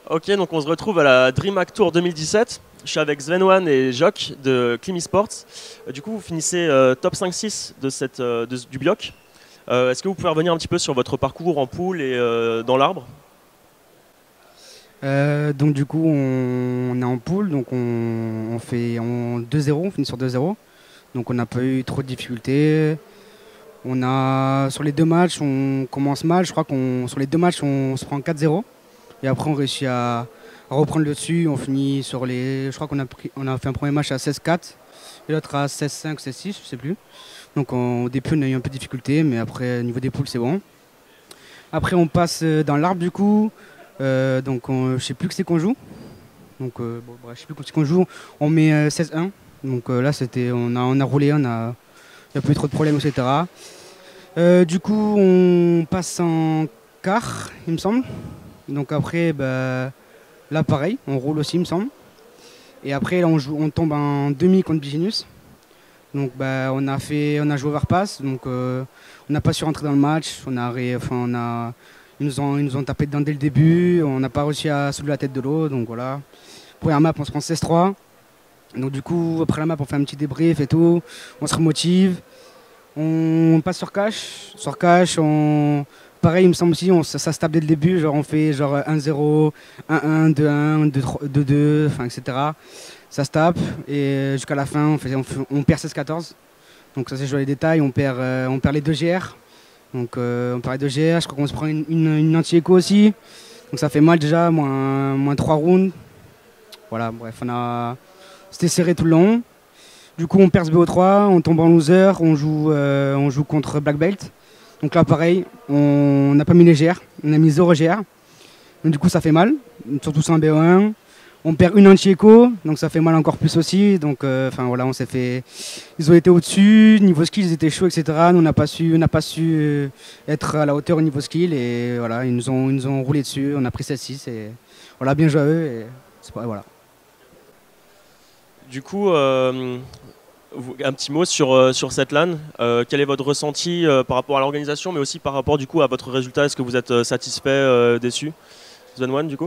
Ok, donc on se retrouve à la DreamHack Tour 2017. Je suis avec Sven et Jock de Climi Sports. Du coup, vous finissez top 5-6 du bloc. Est-ce que vous pouvez revenir un petit peu sur votre parcours en poule et dans l'arbre? Donc du coup on est en poule, donc on fait en 2-0, on finit sur 2-0. Donc on n'a pas eu trop de difficultés. On a sur les deux matchs, on commence mal. Je crois qu'on sur les deux matchs on se prend 4-0 et après on réussit à reprendre le dessus. On finit sur les, je crois on a fait un premier match à 16-4 et l'autre à 16-5, 16-6, je sais plus. Donc au début on a eu un peu de difficulté, mais après au niveau des poules c'est bon. Après on passe dans l'arbre du coup. Je sais plus que c'est qu'on joue. Bon, bref, je sais plus ce qu'on joue. On met 16-1. Donc là, on a roulé, il n'y a plus eu trop de problèmes, etc. Du coup, on passe en quart, il me semble. Donc après, bah, là, pareil, on roule aussi, il me semble. Et après, là, on tombe en demi contre Biginus. Donc bah, on a joué overpass. Donc on n'a pas su rentrer dans le match. Ils nous ont tapé dedans dès le début. On n'a pas réussi à soulever la tête de l'eau. Donc voilà. Première map, on se prend 16-3. Donc du coup, après la map, on fait un petit débrief et tout. On se remotive. On passe sur cash. Sur cash, pareil, il me semble aussi, ça se tape dès le début. Genre on fait genre 1-0, 1-1, 2-1, 2-2, enfin, etc. Ça se tape. Et jusqu'à la fin, on perd 16-14. Donc ça c'est joué les détails. On perd les 2 GR. Donc on perd les 2 GR. Je crois qu'on se prend une anti-écho aussi. Donc ça fait mal déjà, moins 3 rounds. Voilà, bref, c'était serré tout le long. Du coup, on perd ce BO3, on tombe en loser, on joue contre Black Belt. Donc là, pareil, on n'a pas mis les GR, on a mis 0 GR. Donc du coup, ça fait mal, surtout sur un BO1. On perd une anti-écho, donc ça fait mal encore plus aussi. Donc, voilà, on s'est fait. Ils ont été au-dessus, niveau skill, ils étaient chauds, etc. Nous, on n'a pas su être à la hauteur au niveau skill. Et voilà, ils nous ont roulé dessus, on a pris 7-6. Et voilà, bien joué à eux. Et voilà. Du coup, un petit mot sur cette LAN. Quel est votre ressenti par rapport à l'organisation, mais aussi par rapport du coup à votre résultat? Est-ce que vous êtes satisfait, déçu? Sven, du coup?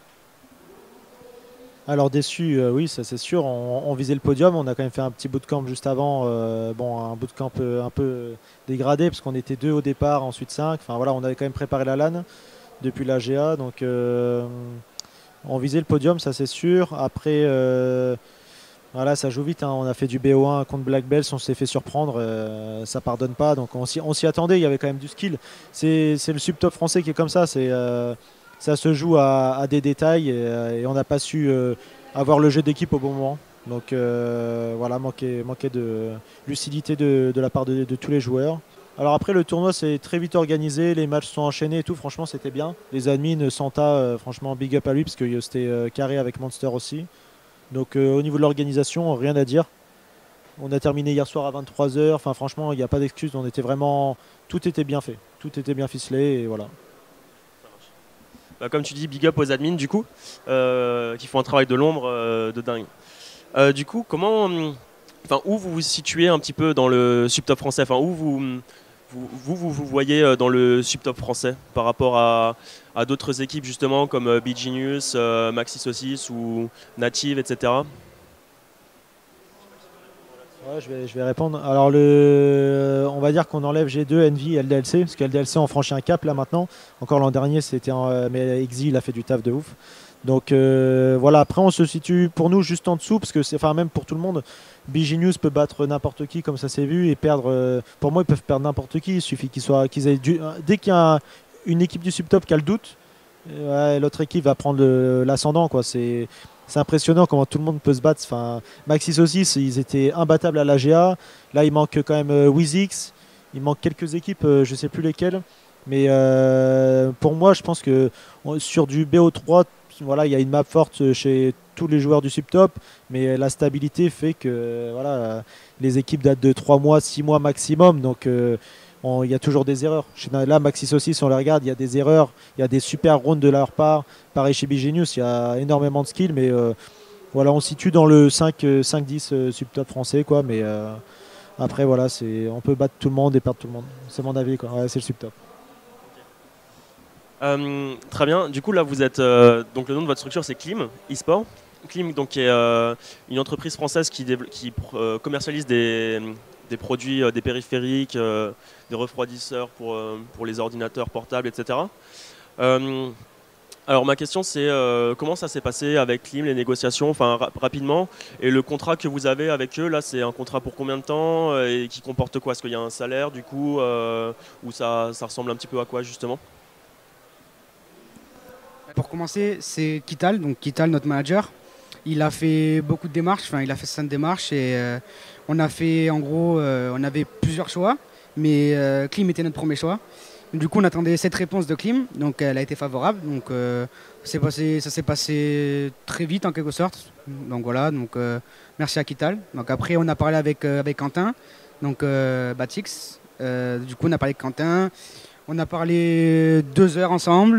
Alors déçu, oui, ça c'est sûr. On visait le podium. On a quand même fait un petit bootcamp juste avant. Bon, un bootcamp un peu dégradé parce qu'on était deux au départ, ensuite cinq. Enfin voilà, on avait quand même préparé la LAN depuis la GA. Donc on visait le podium, ça c'est sûr. Après, voilà, ça joue vite, hein. On a fait du BO1 contre Black Bells, on s'est fait surprendre. Ça pardonne pas. Donc on s'y attendait. Il y avait quand même du skill. C'est le subtop français qui est comme ça. Ça se joue à des détails et on n'a pas su avoir le jeu d'équipe au bon moment. Donc voilà, manquait de lucidité de la part de tous les joueurs. Alors après, le tournoi s'est très vite organisé, les matchs sont enchaînés et tout, franchement c'était bien. Les admins, Santa, franchement big up à lui parce que c'était carré avec Monster aussi. Donc au niveau de l'organisation, rien à dire. On a terminé hier soir à 23 h, enfin franchement il n'y a pas d'excuse, tout était bien fait, tout était bien ficelé et voilà. Bah, comme tu dis, big up aux admins du coup, qui font un travail de l'ombre de dingue. Du coup, où vous vous situez un petit peu dans le subtop français? Enfin, où vous voyez dans le subtop français par rapport à d'autres équipes justement comme Bee Genius, Maxi Saucisse ou Native, etc. Ouais, je vais répondre. Alors, on va dire qu'on enlève G2, Envy et LDLC, parce que LDLC ont franchi un cap là maintenant. Encore l'an dernier, mais Exi, il a fait du taf de ouf. Donc voilà, après, on se situe pour nous juste en dessous, parce que enfin, même pour tout le monde, BG peut battre n'importe qui, comme ça s'est vu, et perdre. Pour moi, ils peuvent perdre n'importe qui. Il suffit qu'ils aient dès qu'il y a une équipe du subtop qui a le doute, ouais, l'autre équipe va prendre l'ascendant, quoi. C'est impressionnant comment tout le monde peut se battre. Enfin, Maxis aussi, ils étaient imbattables à la GA. Là, il manque quand même WizX. Il manque quelques équipes, je ne sais plus lesquelles. Mais pour moi, je pense que sur du BO3, voilà, il y a une map forte chez tous les joueurs du subtop. Mais la stabilité fait que voilà, les équipes datent de 3 mois, 6 mois maximum. Donc il y a toujours des erreurs. Là, Maxis aussi, si on les regarde, il y a des erreurs, il y a des super rounds de leur part. Pareil chez Bigenius, il y a énormément de skills, mais voilà, on se situe dans le 5-10 subtop français, quoi. Mais après, voilà, on peut battre tout le monde et perdre tout le monde. C'est mon avis, quoi. Ouais, c'est le subtop. Très bien. Du coup, là, vous êtes donc le nom de votre structure, c'est Clim eSport. Clim, donc, qui est une entreprise française qui commercialise des produits, des périphériques, des refroidisseurs pour les ordinateurs portables, etc. Euh, alors ma question c'est comment ça s'est passé avec Clim, les négociations, enfin rapidement, et le contrat que vous avez avec eux, là c'est un contrat pour combien de temps et qui comporte quoi? Est-ce qu'il y a un salaire du coup ou ça ressemble un petit peu à quoi justement? Pour commencer, c'est Kital, donc Kital, notre manager. Il a fait beaucoup de démarches, enfin il a fait 5 démarches et on a fait en gros, on avait plusieurs choix, mais Klim était notre premier choix. Du coup, on attendait cette réponse de Klim, donc elle a été favorable. Donc ça s'est passé très vite en quelque sorte. Donc voilà, donc merci à Kital. Donc après, on a parlé avec Quentin, donc Batix. Du coup, on a parlé avec Quentin. On a parlé 2 heures ensemble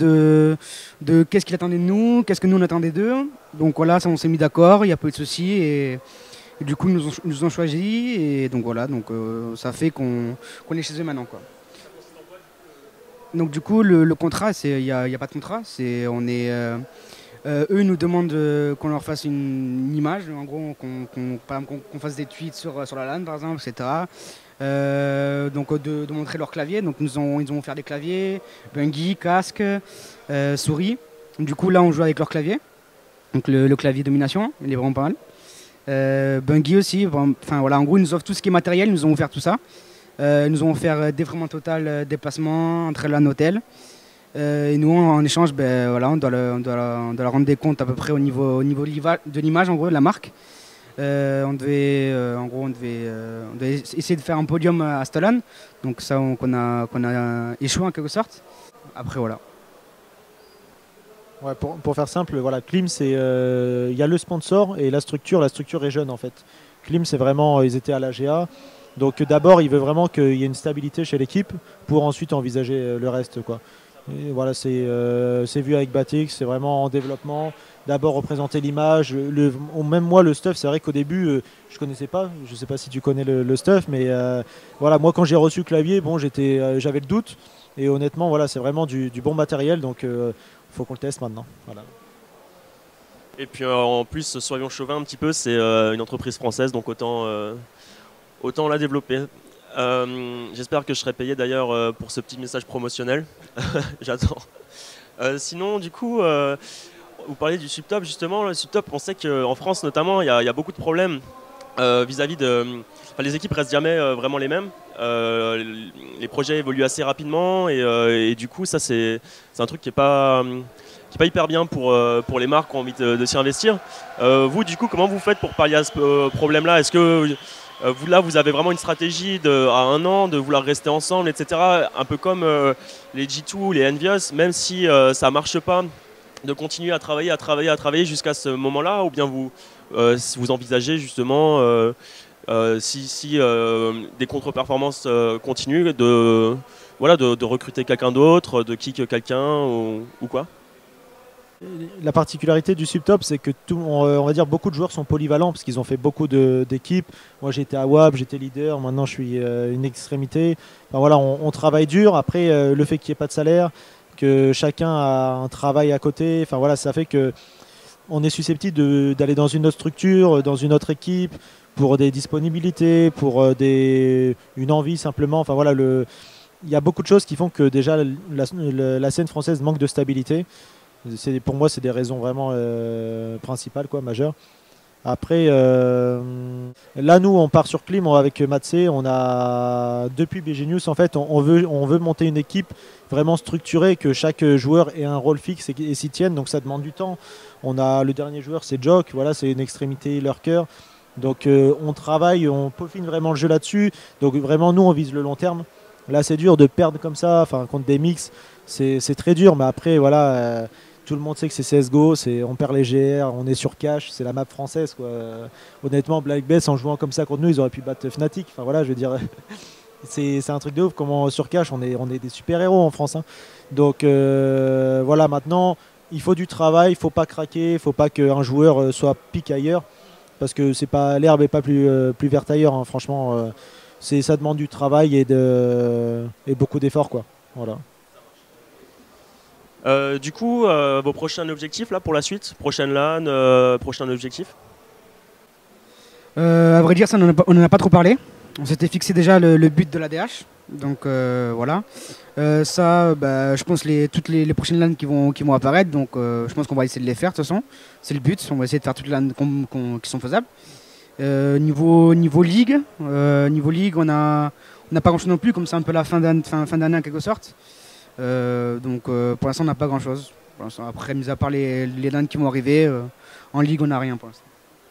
de qu'est-ce qu'il attendait de nous, qu'est-ce que nous on attendait d'eux. Donc voilà, ça, on s'est mis d'accord, il n'y a pas eu de soucis et du coup ils nous ont choisi et donc voilà, donc ça fait qu'on est chez eux maintenant quoi. Donc du coup le contrat, il y a pas de contrat, eux ils nous demandent qu'on leur fasse une image, en gros par exemple, qu'on fasse des tweets sur la LAN par exemple, etc. Donc de montrer leur clavier. Donc ils ont fait des claviers, Bungie, casque, souris. Du coup là on joue avec leur clavier. Donc le clavier domination, il est vraiment pas mal. Bungie aussi. Enfin voilà, en gros ils nous offrent tout ce qui est matériel, ils nous ont offert tout ça. Ils nous ont offert défraiement total, déplacement entre LAN hôtel. Et nous en échange, ben, voilà, on doit leur rendre des comptes à peu près au niveau de l'image en gros de la marque. On devait essayer de faire un podium à Stolan, donc ça qu'on a échoué en quelque sorte. Après voilà. Ouais, pour faire simple, voilà, Klim, c'est il y a le sponsor et la structure. La structure est jeune en fait. Klim, c'est vraiment, ils étaient à l'AGA. Donc d'abord, il veut vraiment qu'il y ait une stabilité chez l'équipe pour ensuite envisager le reste, quoi. Et voilà, c'est vu avec Batix, c'est vraiment en développement. D'abord représenter l'image. Même moi, le stuff, c'est vrai qu'au début, je connaissais pas. Je sais pas si tu connais le stuff, mais voilà, moi quand j'ai reçu le clavier, bon, j'avais le doute. Et honnêtement, voilà, c'est vraiment du bon matériel, donc faut qu'on le teste maintenant. Voilà. Et puis en plus, soyons chauvins un petit peu, c'est une entreprise française, donc autant la développer. J'espère que je serai payé d'ailleurs pour ce petit message promotionnel. J'attends. Sinon, du coup, vous parlez du subtop justement. Le subtop, on sait qu'en France notamment, il y a beaucoup de problèmes vis-à-vis de. Enfin, les équipes restent jamais vraiment les mêmes. Les projets évoluent assez rapidement et du coup, ça c'est un truc qui est pas hyper bien pour les marques qui ont envie de s'y investir. Vous, du coup, comment vous faites pour pallier à ce problème-là? Est-ce que vous avez vraiment une stratégie à 1 an de vouloir rester ensemble, etc. Un peu comme les G2, les Envious, même si ça ne marche pas, de continuer à travailler jusqu'à ce moment-là, ou bien vous envisagez justement, si des contre-performances continuent, de recruter quelqu'un d'autre, de kick quelqu'un ou quoi? La particularité du Subtop, c'est que on va dire beaucoup de joueurs sont polyvalents parce qu'ils ont fait beaucoup d'équipes. Moi, j'étais à WAP, j'étais leader. Maintenant, je suis une extrémité. Enfin, voilà, on travaille dur. Après, le fait qu'il n'y ait pas de salaire, que chacun a un travail à côté. Enfin voilà, ça fait que on est susceptible d'aller dans une autre structure, dans une autre équipe, pour des disponibilités, pour une envie simplement. Enfin voilà, il y a beaucoup de choses qui font que déjà la scène française manque de stabilité. Pour moi, c'est des raisons vraiment principales, quoi, majeures. Après, là, nous, on part sur Klim avec Matsé. On a, depuis BG News, en fait, on veut monter une équipe vraiment structurée, que chaque joueur ait un rôle fixe et s'y tienne. Donc, ça demande du temps. On a le dernier joueur, c'est Jock. Voilà, c'est une extrémité lurker. Donc, on travaille, on peaufine vraiment le jeu là-dessus. Donc, vraiment, nous, on vise le long terme. Là, c'est dur de perdre comme ça, enfin, contre des mix. C'est très dur, mais après, voilà. Tout le monde sait que c'est CSGO, on perd les GR, on est sur cash, c'est la map française, quoi. Honnêtement, Black Bess, en jouant comme ça contre nous, ils auraient pu battre Fnatic. Enfin voilà, je veux dire, c'est un truc de ouf. Comment sur cash, on est des super-héros en France, hein. Donc voilà, maintenant, il faut du travail, il faut pas craquer, il faut pas qu'un joueur soit pique ailleurs, parce que c'est pas l'herbe n'est pas plus verte ailleurs, hein. Franchement, ça demande du travail et beaucoup d'efforts, quoi. Voilà. Du coup, vos prochains objectifs là pour la suite, prochaine LAN, prochain objectif? À vrai dire, ça, on n'en a pas trop parlé. On s'était fixé déjà le but de l'ADH. Donc voilà. Ça, bah, je pense toutes les prochaines LAN qui vont apparaître. Donc je pense qu'on va essayer de les faire de toute façon. C'est le but. On va essayer de faire toutes les LAN qui sont faisables. Niveau ligue, on n'a pas grand chose non plus, comme c'est un peu la fin d'année en quelque sorte. Donc pour l'instant, on n'a pas grand chose. Après, mis à part les LAN qui vont arriver, en ligue, on n'a rien pour l'instant.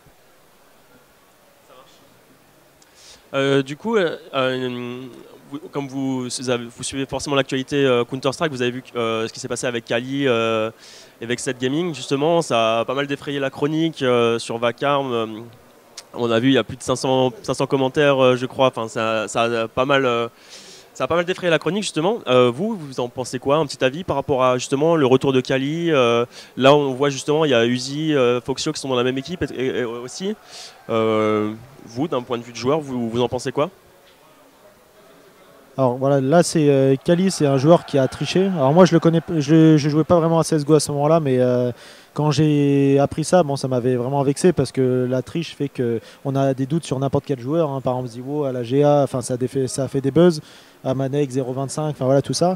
Du coup, comme vous suivez forcément l'actualité Counter-Strike, vous avez vu ce qui s'est passé avec Kali et avec Set Gaming, justement, ça a pas mal défrayé la chronique sur Vacarme. On a vu, il y a plus de 500 commentaires, je crois. Enfin, ça a pas mal défrayé la chronique, justement. Vous en pensez quoi? Un petit avis par rapport à justement le retour de Kali? Là, on voit justement, il y a Uzi, Foxio qui sont dans la même équipe et aussi. Vous, d'un point de vue de joueur, vous en pensez quoi? Alors voilà, là c'est Kali, c'est un joueur qui a triché. Alors moi je le connais, je jouais pas vraiment à CSGO à ce moment-là, mais quand j'ai appris ça, bon, ça m'avait vraiment vexé parce que la triche fait que on a des doutes sur n'importe quel joueur, hein. Par exemple Ziwo à la GA, enfin ça a fait des buzz, à Manek 0.25, enfin voilà tout ça.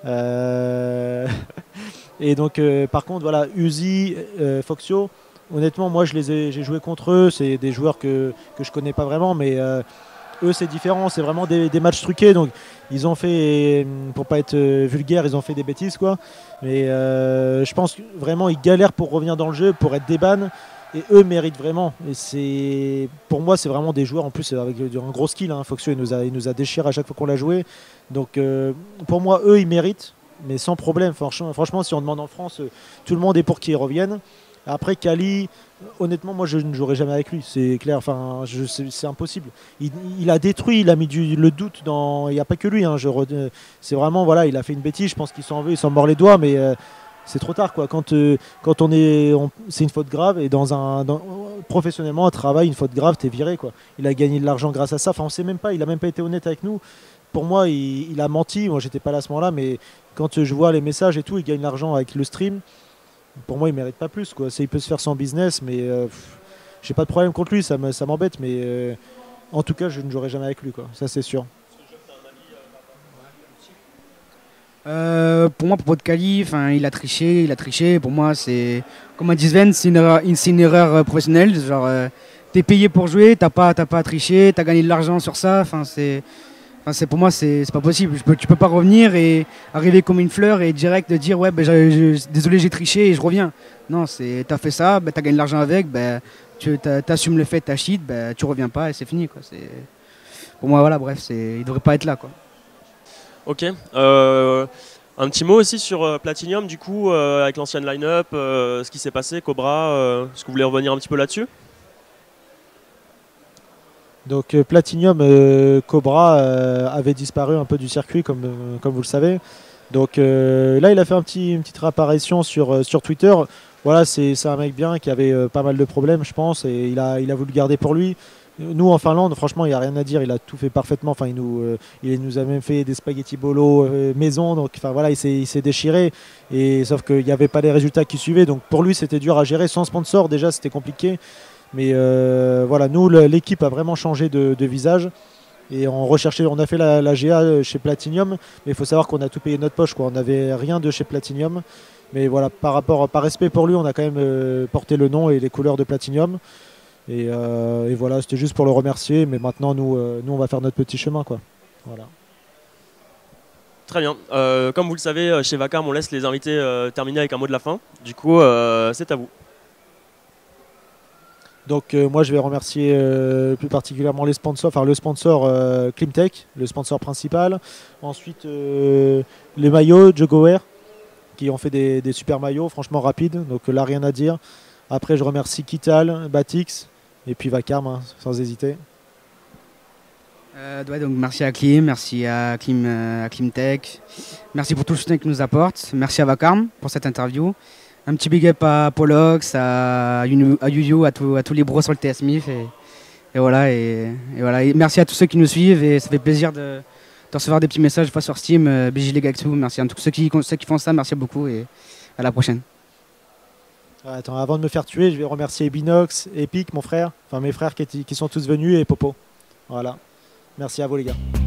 Et donc par contre voilà, Uzi, Foxio, honnêtement moi j'ai joué contre eux, c'est des joueurs que je connais pas vraiment, mais eux c'est différent, c'est vraiment des matchs truqués, donc ils ont fait, pour pas être vulgaire, ils ont fait des bêtises quoi, mais je pense que vraiment ils galèrent pour revenir dans le jeu, pour être des bans, et eux méritent vraiment, et pour moi c'est vraiment des joueurs en plus avec un gros skill, hein. Foxio il nous a déchiré à chaque fois qu'on l'a joué, donc pour moi eux ils méritent, mais sans problème, franchement si on demande en France, tout le monde est pour qu'ils reviennent. Après Kali, honnêtement, moi je ne jouerai jamais avec lui, c'est clair. Enfin, c'est impossible. Il a détruit, il a mis le doute dans. Il n'y a pas que lui. Hein, c'est vraiment voilà, il a fait une bêtise. Je pense qu'il s'en veut, il s'en mord les doigts, mais c'est trop tard quoi. Quand c'est une faute grave et professionnellement un travail, une faute grave, t'es viré quoi. Il a gagné de l'argent grâce à ça. Enfin, on sait même pas. Il a même pas été honnête avec nous. Pour moi, il a menti. Moi, j'étais pas là à ce moment-là, mais quand je vois les messages et tout, il gagne de l'argent avec le stream. Pour moi, il mérite pas plus quoi. Il peut se faire son business, mais j'ai pas de problème contre lui, ça m'embête, mais en tout cas, je ne jouerai jamais avec lui quoi. Ça c'est sûr. Pour moi, à propos de Kali, il a triché. Pour moi, c'est comme a dit Sven, c'est une erreur professionnelle. Genre, t'es payé pour jouer, t'as pas à tricher, t'as gagné de l'argent sur ça. Pour moi, c'est pas possible. Tu peux pas revenir et arriver comme une fleur et direct dire ouais, désolé, j'ai triché et je reviens. Non, t'as fait ça, t'as gagné de l'argent avec, tu assumes le fait, t'as cheat, tu reviens pas et c'est fini quoi. Pour moi, voilà, bref, il devrait pas être là quoi. Ok. Un petit mot aussi sur Platinium, du coup, avec l'ancienne line-up, ce qui s'est passé, Cobra, est-ce que vous voulez revenir un petit peu là-dessus? Donc Platinium, Cobra avait disparu un peu du circuit comme vous le savez. Donc là il a fait une petite réapparition sur Twitter. Voilà, c'est un mec bien qui avait pas mal de problèmes je pense et il a voulu le garder pour lui. Nous en Finlande franchement il n'y a rien à dire, il a tout fait parfaitement. Enfin, il nous a même fait des spaghetti bolo maison. Donc enfin, voilà, il s'est déchiré. Et, sauf qu'il n'y avait pas les résultats qui suivaient. Donc pour lui c'était dur à gérer. Sans sponsor déjà c'était compliqué. Mais voilà, nous, l'équipe a vraiment changé de visage. Et on a fait la GA chez Platinium. Mais il faut savoir qu'on a tout payé de notre poche, quoi. On n'avait rien de chez Platinium. Mais voilà, par respect pour lui, on a quand même porté le nom et les couleurs de Platinium. Et voilà, c'était juste pour le remercier. Mais maintenant, nous on va faire notre petit chemin, quoi. Voilà. Très bien. Comme vous le savez, chez Vacarme, on laisse les invités terminer avec un mot de la fin. Du coup, c'est à vous. Donc moi je vais remercier plus particulièrement les sponsors, enfin le sponsor Climtech, le sponsor principal. Ensuite les maillots Jogowear qui ont fait des super maillots, franchement rapides, donc là rien à dire. Après je remercie Kital, Batix et puis Vacarme, hein, sans hésiter. Donc merci à Klim, merci à Climtech, merci pour tout le soutien qu'ils nous apportent, merci à Vacarme pour cette interview. Un petit big up à Polox, à Yuyu, à tous les bros sur le TS Smith. Et voilà, et merci à tous ceux qui nous suivent. Et ça fait plaisir de de recevoir des petits messages des fois sur Steam, BJ les gars et tout. Merci à tous ceux qui font ça, merci beaucoup et à la prochaine. Attends, avant de me faire tuer, je vais remercier Binox, Epic, mon frère, enfin mes frères qui sont tous venus et Popo. Voilà. Merci à vous les gars.